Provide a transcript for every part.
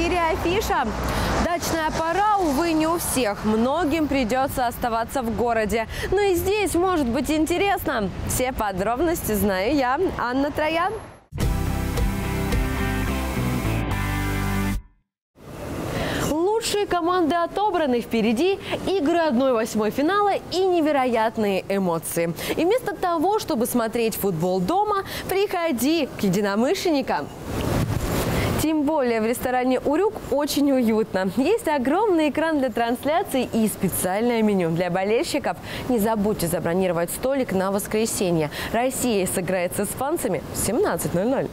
эфире афиша. Дачная пора, увы, не у всех. Многим придется оставаться в городе. Но и здесь может быть интересно. Все подробности знаю я, Анна Троян. Лучшие команды отобраны, впереди игры 1/8 финала и невероятные эмоции. И вместо того, чтобы смотреть футбол дома, приходи к единомышленникам. Тем более в ресторане «Урюк» очень уютно. Есть огромный экран для трансляции и специальное меню для болельщиков. Не забудьте забронировать столик на воскресенье. Россия сыграет с испанцами в 17:00.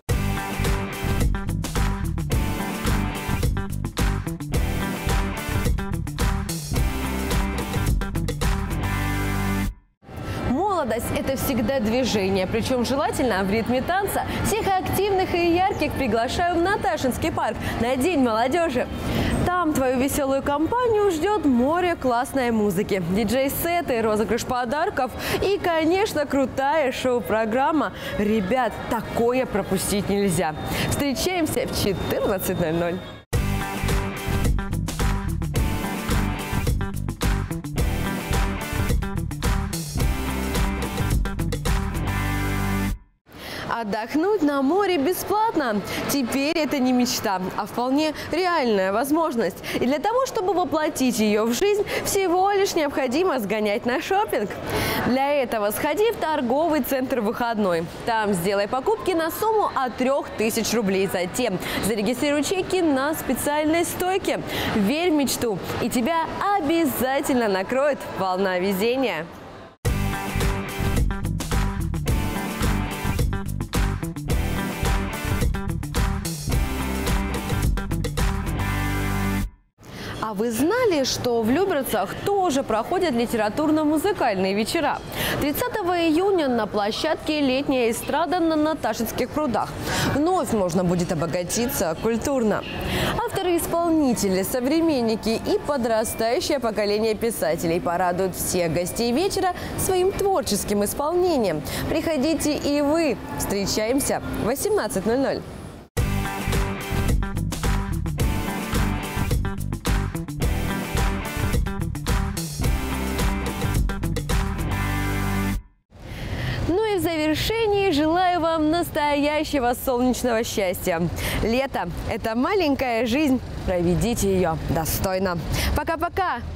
Молодость – это всегда движение, причем желательно в ритме танца. Всех активных и ярких приглашаю в Наташинский парк на День молодежи. Там твою веселую компанию ждет море классной музыки, диджей-сеты, розыгрыш подарков и, конечно, крутая шоу-программа. Ребят, такое пропустить нельзя. Встречаемся в 14:00. Отдохнуть на море бесплатно. Теперь это не мечта, а вполне реальная возможность. И для того, чтобы воплотить ее в жизнь, всего лишь необходимо сгонять на шопинг. Для этого сходи в торговый центр «Выходной». Там сделай покупки на сумму от 3000 рублей. Затем зарегистрируй чеки на специальной стойке. Верь в мечту, и тебя обязательно накроет волна везения. А вы знали, что в Люберцах тоже проходят литературно-музыкальные вечера? 30 июня на площадке «Летняя эстрада» на Наташинских прудах. Вновь можно будет обогатиться культурно. Авторы-исполнители, современники и подрастающее поколение писателей порадуют всех гостей вечера своим творческим исполнением. Приходите и вы. Встречаемся в 18:00. Ну и в завершении желаю вам настоящего солнечного счастья. Лето – это маленькая жизнь. Проведите ее достойно. Пока-пока!